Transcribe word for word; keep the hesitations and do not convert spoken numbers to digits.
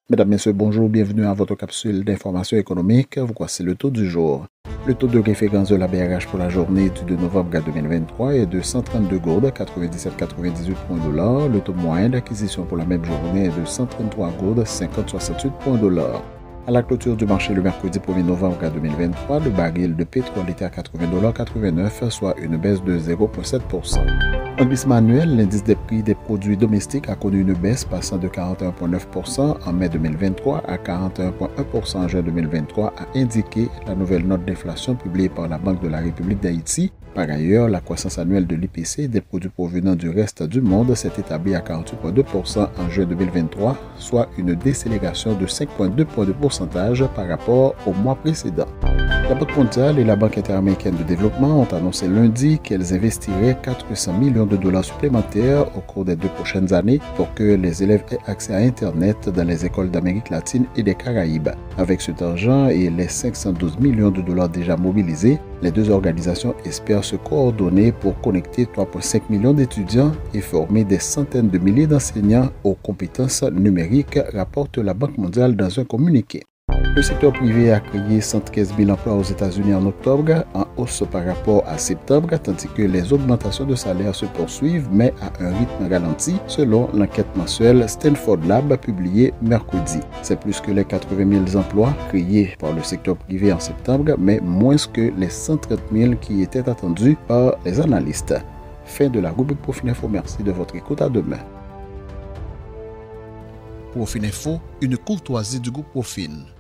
Mesdames, Messieurs, bonjour, bienvenue à votre capsule d'information économique. Voici le taux du jour. Le taux de référence de la B R H pour la journée du deux novembre deux mille vingt-trois est de cent trente-deux gourdes, quatre-vingt-dix-sept virgule quatre-vingt-dix-huit points dollar. Le taux moyen d'acquisition pour la même journée est de cent trente-trois gourdes, cinquante virgule soixante-huit points dollar. À la clôture du marché le mercredi premier novembre deux mille vingt-trois, le baril de pétrole était à quatre-vingts virgule quatre-vingt-neuf dollars, soit une baisse de zéro virgule sept pour cent. En glissement annuel, l'indice des prix des produits domestiques a connu une baisse passant de quarante et un virgule neuf pour cent en mai deux mille vingt-trois à quarante et un virgule un pour cent en juin deux mille vingt-trois, a indiqué la nouvelle note d'inflation publiée par la Banque de la République d'Haïti. Par ailleurs, la croissance annuelle de l'I P C des produits provenant du reste du monde s'est établie à quarante-huit virgule deux pour cent en juin deux mille vingt-trois, soit une décélération de cinq virgule deux points de pourcentage par rapport au mois précédent. La Banque mondiale et la Banque interaméricaine de développement ont annoncé lundi qu'elles investiraient quatre cents millions de dollars supplémentaires au cours des deux prochaines années pour que les élèves aient accès à Internet dans les écoles d'Amérique latine et des Caraïbes. Avec cet argent et les cinq cent douze millions de dollars déjà mobilisés, les deux organisations espèrent se coordonner pour connecter trois virgule cinq millions d'étudiants et former des centaines de milliers d'enseignants aux compétences numériques, rapporte la Banque mondiale dans un communiqué. Le secteur privé a créé cent treize mille emplois aux États-Unis en octobre, en hausse par rapport à septembre, tandis que les augmentations de salaire se poursuivent, mais à un rythme ralenti, selon l'enquête mensuelle Stanford Lab publiée mercredi. C'est plus que les quatre-vingt mille emplois créés par le secteur privé en septembre, mais moins que les cent trente mille qui étaient attendus par les analystes. Fin de la rubrique Profil Info. Merci de votre écoute. À demain. Profil Info, une courtoisie du groupe Profil.